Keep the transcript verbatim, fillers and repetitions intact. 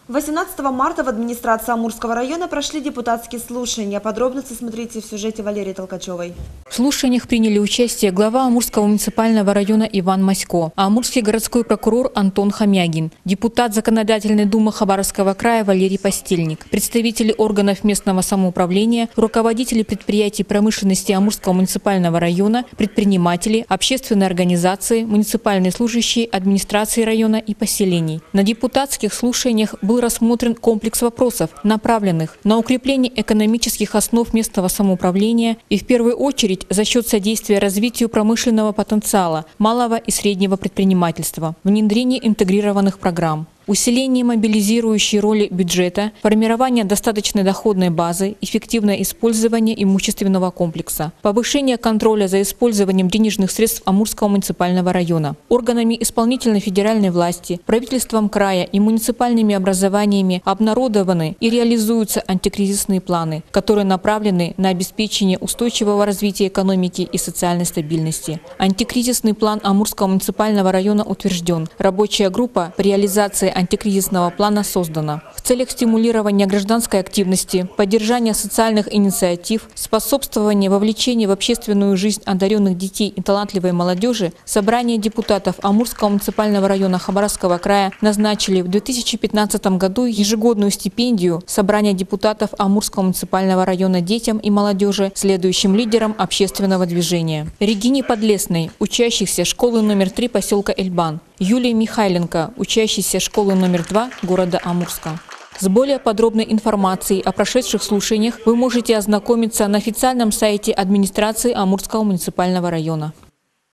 восемнадцатого марта в администрации Амурского района прошли депутатские слушания. Подробности смотрите в сюжете Валерии Толкачевой. В слушаниях приняли участие глава Амурского муниципального района Иван Масько, амурский городской прокурор Антон Хомягин, депутат Законодательной думы Хабаровского края Валерий Постельник, представители органов местного самоуправления, руководители предприятий промышленности Амурского муниципального района, предприниматели, общественные организации, муниципальные служащие администрации района и поселений. На депутатских слушаниях был рассмотрен комплекс вопросов, направленных на укрепление экономических основ местного самоуправления и в первую очередь за счет содействия развитию промышленного потенциала, малого и среднего предпринимательства, внедрение интегрированных программ, усиление мобилизирующей роли бюджета, формирование достаточной доходной базы, эффективное использование имущественного комплекса, повышение контроля за использованием денежных средств Амурского муниципального района. Органами исполнительной федеральной власти, правительством края и муниципальными образованиями обнародованы и реализуются антикризисные планы, которые направлены на обеспечение устойчивого развития экономики и социальной стабильности. Антикризисный план Амурского муниципального района утвержден. Рабочая группа по реализации антикризисного плана создана. В целях стимулирования гражданской активности, поддержания социальных инициатив, способствования вовлечения в общественную жизнь одаренных детей и талантливой молодежи, собрание депутатов Амурского муниципального района Хабаровского края назначили в две тысячи пятнадцатом году ежегодную стипендию собрания депутатов Амурского муниципального района детям и молодежи, следующим лидерам общественного движения. Регине Подлесной, учащихся школы номер три поселка Эльбан, Юлии Михайленко, учащейся школы номер два города Амурска. С более подробной информацией о прошедших слушаниях вы можете ознакомиться на официальном сайте администрации Амурского муниципального района.